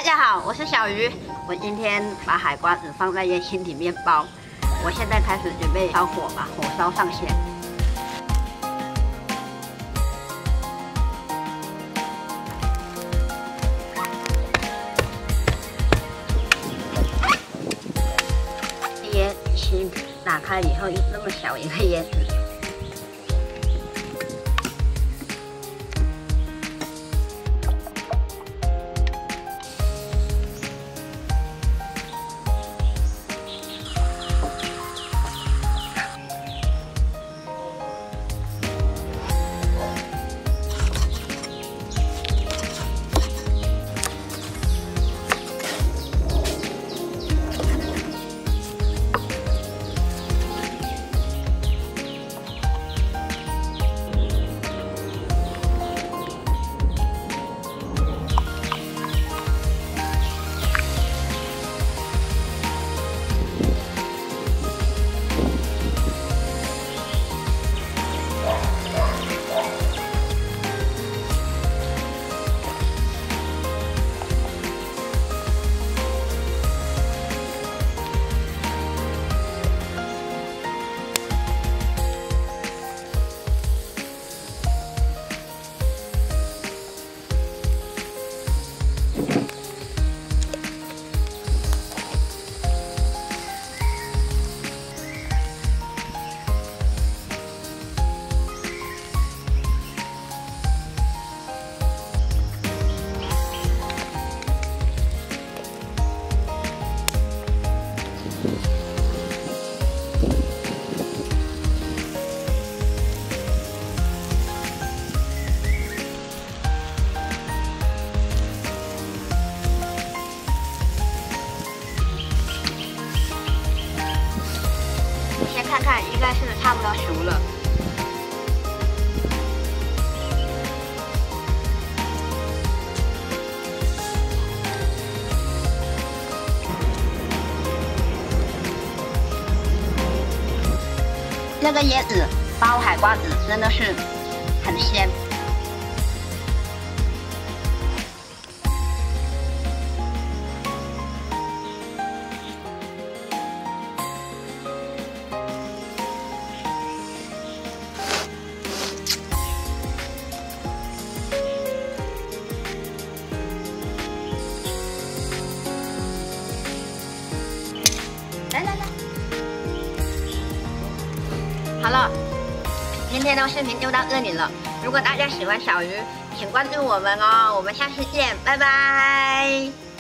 大家好，我是小鱼。我今天把海瓜子放在烟熏里面包。我现在开始准备烧火，把火烧上先。椰心打开以后，那么小一个椰子。 看看，应该是差不多熟了。那个椰子包海瓜子真的是很鲜。 来，好了，今天的视频就到这里了。如果大家喜欢小鱼，请关注我们哦。我们下期见，拜拜。